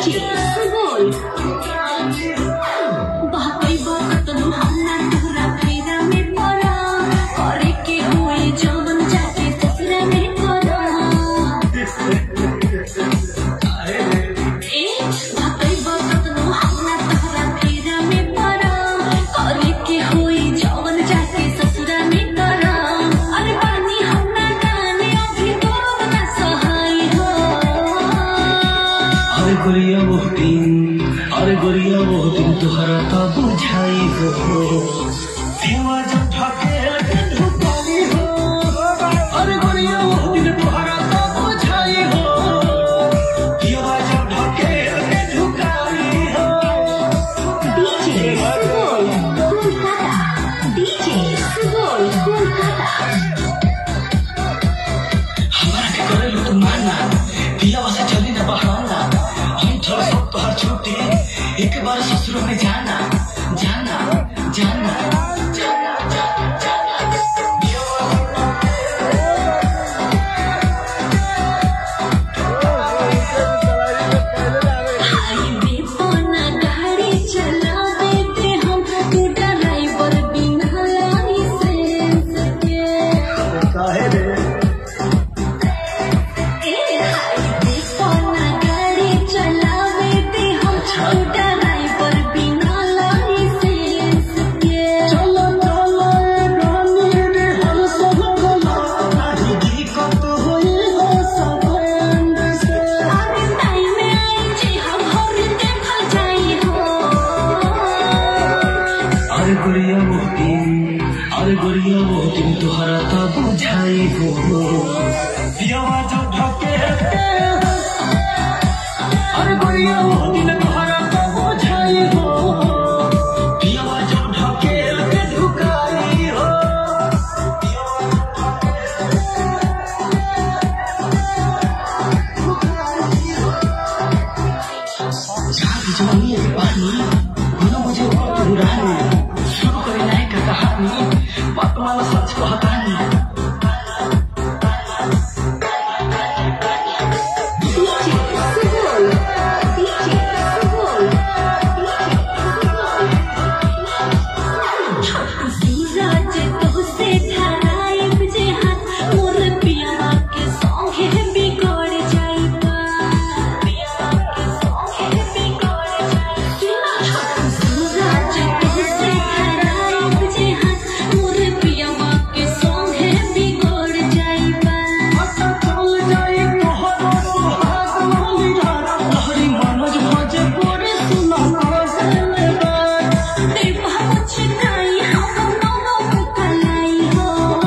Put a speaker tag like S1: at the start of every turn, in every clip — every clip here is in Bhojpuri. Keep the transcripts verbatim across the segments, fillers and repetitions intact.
S1: डीजे सुबोल बाकई बात तो हमना तोरा फेरा में पड़ा करे के हुए जवन जाके ससुरा में पड़ा ए बाकई बात तो हमना तोरा फेरा में पड़ा करे के हुए जवन जाके ससुरा में पड़ा अरे पानी हमना गाने अभी तो ना सहाय हो
S2: अरे गोरिया वो दिन अरे गोरिया वो दिन तुहरा तो बुझाई हो देवा जब ढकेल के ढुकाई हो अरे गोरिया वो दिन तुहरा तो बुझाई हो देवा जब ढकेल के ढुकाई हो
S1: डीजे सुबोल कोलकाता डीजे सुबोल कोलकाता
S2: हमारा के करे लो तुम माना दिया वैसे चली ना बहाना हम थोड़ा सब तो हर छूटे एक बार ससुर में जाना जाना जाना जाना जाना जाना
S1: हाईवे पर गाड़ी चलावे ते हम तू ड्राइवर बिना लाइसेंस के
S2: काहे रे
S1: ए हाईवे पर गाड़ी चलावे ते हम तू ड्राइवर बिना लाइसेंस के
S2: चलो चलो रानी रे हम सब बोला नहीं दिक्कत हुई हो सब से
S1: अरे टाइम में आई जे हम घर देखा जाई हो
S2: अरे गोरिया वो दिन अरे गोरिया वो दिन तुहरा तो बुझाई हो दियावा जब ढकेल के अरे गोरिया वो दिन तुहरा तो बुझाई हो दियावा जब ढकेल के ढुकाई हो झाड़ी जवानी है पानी गुना मुझे ऊपर तू रानी शुरू करे लायक का कहानी बात वाला सच को हटानी
S1: डीजे सुबोल डीजे सुबोल सूरज तो से ठराइब जे हाथ मोर पिया के संगे बिगड़ जाइबा पिया के संगे बिगड़ जाइबा सूरज तो से ठराइब जे हाथ मोर पिया के संगे बिगड़ जाइबा
S2: चल जाए तोहरा सुहाग वाली धारा लहरी मनोज भजे पूरे सुना से बात
S1: देवा मुझकाई हम दोनों कलाई हो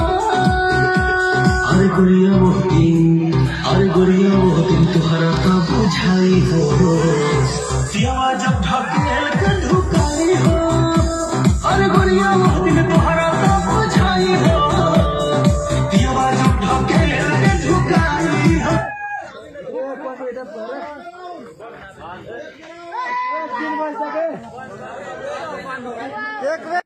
S2: अरे गोरिया वो दिन अरे गोरिया वो दिन तुहरा तो बुझाई हो दियावा जब ढकेल के ढुकाई हो अरे गोरिया वो दिन तुहरा तो बुझाई हो दियावा जब ढकेल के ढुकाई हो
S3: एक